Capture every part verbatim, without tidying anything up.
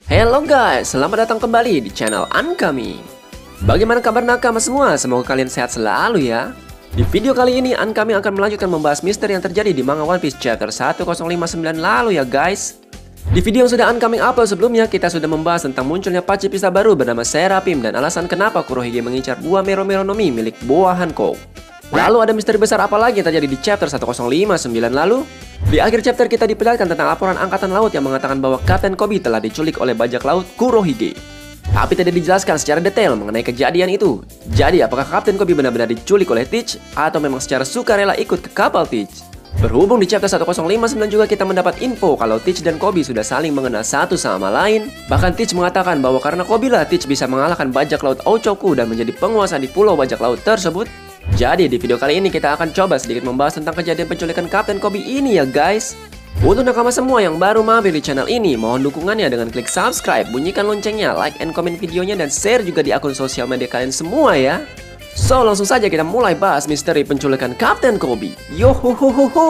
Hello guys, selamat datang kembali di channel Ankami. Bagaimana kabar nakama semua? Semoga kalian sehat selalu ya. Di video kali ini Ankami akan melanjutkan membahas misteri yang terjadi di manga One Piece chapter sepuluh lima sembilan lalu ya guys. Di video yang sudah Ankami upload sebelumnya, kita sudah membahas tentang munculnya pacifista baru bernama Seraphim dan alasan kenapa Kurohige mengincar buah Mero Mero no Mi milik buah Hancock. Lalu ada misteri besar apa lagi yang terjadi di chapter sepuluh lima sembilan lalu? Di akhir chapter kita diperlihatkan tentang laporan angkatan laut yang mengatakan bahwa Kapten Koby telah diculik oleh bajak laut Kurohige. Tapi tidak dijelaskan secara detail mengenai kejadian itu. Jadi apakah Kapten Koby benar-benar diculik oleh Teach atau memang secara sukarela ikut ke kapal Teach? Berhubung di chapter sepuluh lima sembilan juga kita mendapat info kalau Teach dan Koby sudah saling mengenal satu sama lain. Bahkan Teach mengatakan bahwa karena Koby lah Teach bisa mengalahkan bajak laut Ochoku dan menjadi penguasa di pulau bajak laut tersebut. Jadi di video kali ini kita akan coba sedikit membahas tentang kejadian penculikan Kapten Koby ini ya guys. Untuk nakama semua yang baru mampir di channel ini, mohon dukungannya dengan klik subscribe, bunyikan loncengnya, like and comment videonya, dan share juga di akun sosial media kalian semua ya. So langsung saja kita mulai bahas misteri penculikan Kapten Koby. Yo ho ho ho ho.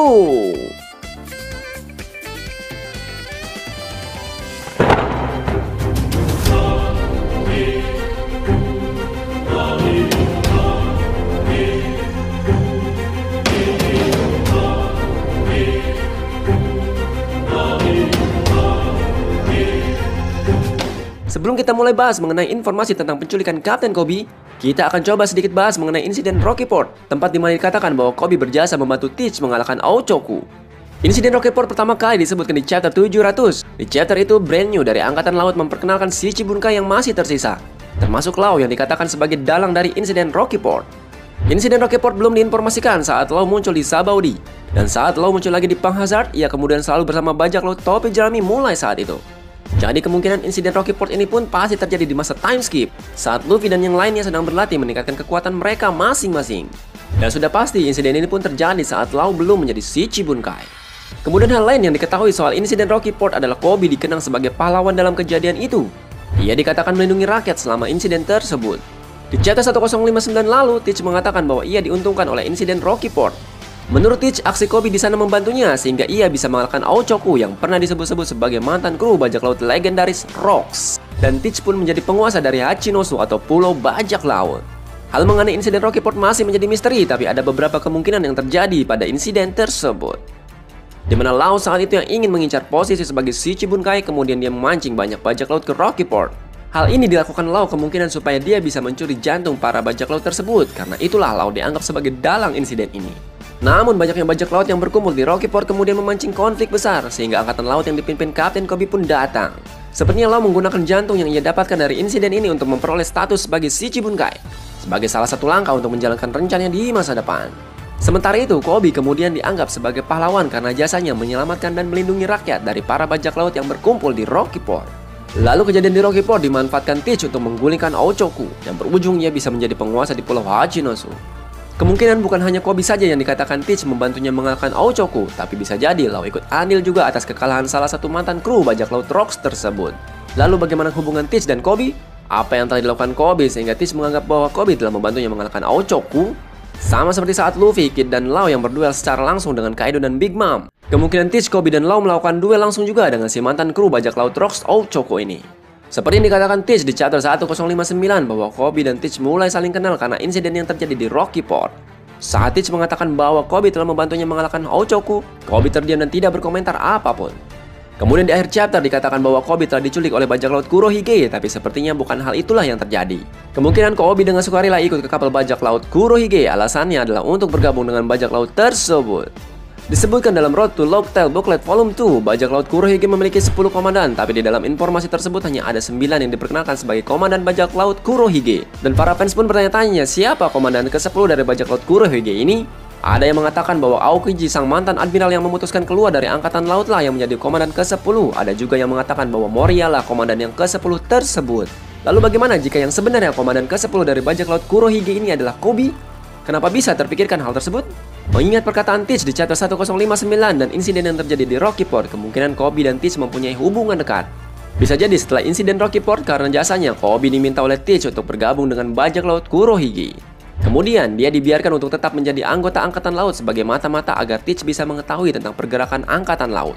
Sebelum kita mulai bahas mengenai informasi tentang penculikan Kapten Koby, kita akan coba sedikit bahas mengenai insiden Rocky Port, tempat di mana dikatakan bahwa Koby berjasa membantu Teach mengalahkan Ochoku. Insiden Rocky Port pertama kali disebutkan di chapter tujuh ratus. Di chapter itu, brand new dari Angkatan Laut memperkenalkan si Chibunkai yang masih tersisa, termasuk Law yang dikatakan sebagai dalang dari insiden Rocky Port. Insiden Rocky Port belum diinformasikan saat Law muncul di Sabaudi, dan saat Law muncul lagi di Pang Hazard, ia kemudian selalu bersama bajak laut topi jerami mulai saat itu. Jadi kemungkinan insiden Rocky Port ini pun pasti terjadi di masa time skip, saat Luffy dan yang lainnya sedang berlatih meningkatkan kekuatan mereka masing-masing. Dan sudah pasti insiden ini pun terjadi saat Law belum menjadi si Chibunkai. Kemudian hal lain yang diketahui soal insiden Rocky Port adalah Koby dikenang sebagai pahlawan dalam kejadian itu. Ia dikatakan melindungi rakyat selama insiden tersebut. Di chapter sepuluh lima sembilan lalu, Teach mengatakan bahwa ia diuntungkan oleh insiden Rocky Port. Menurut Teach, aksi Koby di sana membantunya sehingga ia bisa mengalahkan Ochoku yang pernah disebut-sebut sebagai mantan kru bajak laut legendaris Rocks. Dan Teach pun menjadi penguasa dari Hachinosu atau pulau bajak laut. Hal mengenai insiden Rocky Port masih menjadi misteri, tapi ada beberapa kemungkinan yang terjadi pada insiden tersebut. Di mana Law saat itu yang ingin mengincar posisi sebagai si Chibunkai, kemudian dia memancing banyak bajak laut ke Rocky Port. Hal ini dilakukan Law kemungkinan supaya dia bisa mencuri jantung para bajak laut tersebut, karena itulah Law dianggap sebagai dalang insiden ini. Namun banyaknya bajak laut yang berkumpul di Rocky Port kemudian memancing konflik besar sehingga angkatan laut yang dipimpin Kapten Koby pun datang. Sepertinya Law menggunakan jantung yang ia dapatkan dari insiden ini untuk memperoleh status sebagai si Chibunkai, sebagai salah satu langkah untuk menjalankan rencananya di masa depan. Sementara itu, Koby kemudian dianggap sebagai pahlawan karena jasanya menyelamatkan dan melindungi rakyat dari para bajak laut yang berkumpul di Rocky Port. Lalu kejadian di Rocky Port dimanfaatkan Teach untuk menggulingkan Ochoku yang berujung ia bisa menjadi penguasa di pulau Hachinosu. Kemungkinan bukan hanya Koby saja yang dikatakan Teach membantunya mengalahkan Ochoku, tapi bisa jadi Law ikut andil juga atas kekalahan salah satu mantan kru bajak laut Rocks tersebut. Lalu bagaimana hubungan Teach dan Koby? Apa yang telah dilakukan Koby sehingga Teach menganggap bahwa Koby telah membantunya mengalahkan Ochoku? Sama seperti saat Luffy, Kid, dan Law yang berduel secara langsung dengan Kaido dan Big Mom. Kemungkinan Teach, Koby, dan Law melakukan duel langsung juga dengan si mantan kru bajak laut Rocks Ochoku ini. Seperti yang dikatakan Teach di chapter sepuluh lima sembilan bahwa Koby dan Teach mulai saling kenal karena insiden yang terjadi di Rocky Port. Saat Teach mengatakan bahwa Koby telah membantunya mengalahkan Ochoku, Koby terdiam dan tidak berkomentar apapun. Kemudian di akhir chapter dikatakan bahwa Koby telah diculik oleh bajak laut Kurohige, tapi sepertinya bukan hal itulah yang terjadi. Kemungkinan Koby dengan sukarela ikut ke kapal bajak laut Kurohige, alasannya adalah untuk bergabung dengan bajak laut tersebut. Disebutkan dalam Road to Locktail Booklet Volume dua, bajak laut Kurohige memiliki sepuluh komandan, tapi di dalam informasi tersebut hanya ada sembilan yang diperkenalkan sebagai komandan bajak laut Kurohige. Dan para fans pun bertanya-tanya siapa komandan ke sepuluh dari bajak laut Kurohige ini? Ada yang mengatakan bahwa Aokiji, sang mantan admiral yang memutuskan keluar dari angkatan laut lah yang menjadi komandan ke sepuluh. Ada juga yang mengatakan bahwa Moria lah komandan yang ke sepuluh tersebut. Lalu bagaimana jika yang sebenarnya komandan ke sepuluh dari bajak laut Kurohige ini adalah Koby? Kenapa bisa terpikirkan hal tersebut? Mengingat perkataan Teach di chapter sepuluh lima sembilan dan insiden yang terjadi di Rocky Port, kemungkinan Koby dan Teach mempunyai hubungan dekat. Bisa jadi setelah insiden Rocky Port karena jasanya, Koby diminta oleh Teach untuk bergabung dengan bajak laut Kurohige. Kemudian dia dibiarkan untuk tetap menjadi anggota angkatan laut sebagai mata-mata agar Teach bisa mengetahui tentang pergerakan angkatan laut.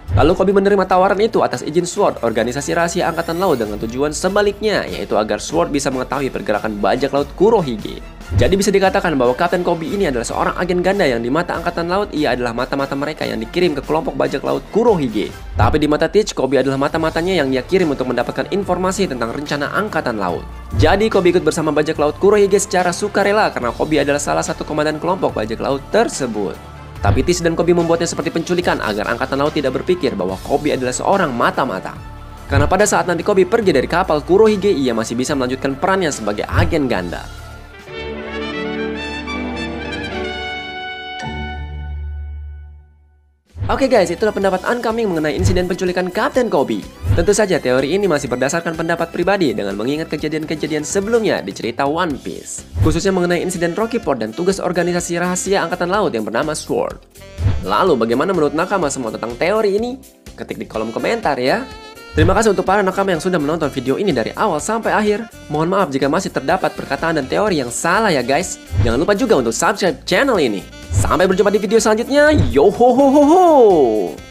Lalu Kobe menerima tawaran itu atas izin SWORD, organisasi rahasia Angkatan Laut, dengan tujuan sebaliknya, yaitu agar SWORD bisa mengetahui pergerakan bajak laut Kurohige. Jadi bisa dikatakan bahwa Kapten Kobe ini adalah seorang agen ganda yang di mata Angkatan Laut ia adalah mata-mata mereka yang dikirim ke kelompok bajak laut Kurohige. Tapi di mata Teach, Kobe adalah mata-matanya yang dia kirim untuk mendapatkan informasi tentang rencana Angkatan Laut. Jadi Kobe ikut bersama bajak laut Kurohige secara sukarela karena Kobe adalah salah satu komandan kelompok bajak laut tersebut. Tapi Teach dan Kobe membuatnya seperti penculikan agar Angkatan Laut tidak berpikir bahwa Kobe adalah seorang mata-mata. Karena pada saat nanti Kobe pergi dari kapal Kurohige, ia masih bisa melanjutkan perannya sebagai agen ganda. Oke guys, itulah pendapat Uncoming mengenai insiden penculikan Kapten Kobe. Tentu saja teori ini masih berdasarkan pendapat pribadi dengan mengingat kejadian-kejadian sebelumnya di cerita One Piece. Khususnya mengenai insiden Rocky Port dan tugas organisasi rahasia Angkatan Laut yang bernama SWORD. Lalu bagaimana menurut nakama semua tentang teori ini? Ketik di kolom komentar ya. Terima kasih untuk para nakama yang sudah menonton video ini dari awal sampai akhir. Mohon maaf jika masih terdapat perkataan dan teori yang salah ya guys. Jangan lupa juga untuk subscribe channel ini. Sampai berjumpa di video selanjutnya. Yo ho ho ho ho.